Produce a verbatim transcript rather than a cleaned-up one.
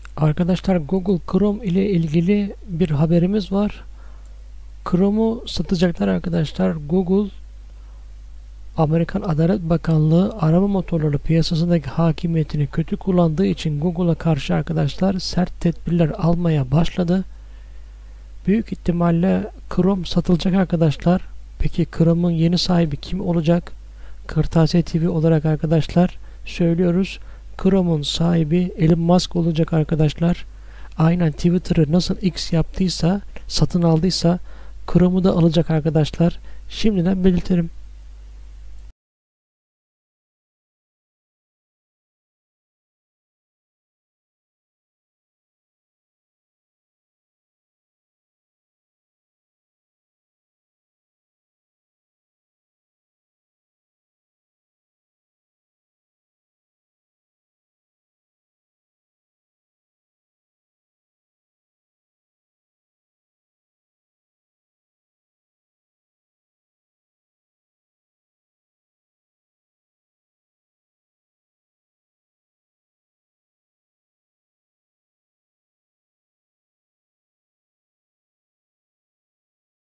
Arkadaşlar, Google Chrome ile ilgili bir haberimiz var. Chrome'u satacaklar arkadaşlar. Google, Amerikan Adalet Bakanlığı arama motorları piyasasındaki hakimiyetini kötü kullandığı için Google'a karşı arkadaşlar sert tedbirler almaya başladı. Büyük ihtimalle Chrome satılacak arkadaşlar. Peki Chrome'un yeni sahibi kim olacak? Kırtasiye T V olarak arkadaşlar söylüyoruz. Chrome'un sahibi Elon Musk olacak arkadaşlar. Aynen Twitter'ı nasıl X yaptıysa, satın aldıysa Chrome'u da alacak arkadaşlar. Şimdiden belirtelim.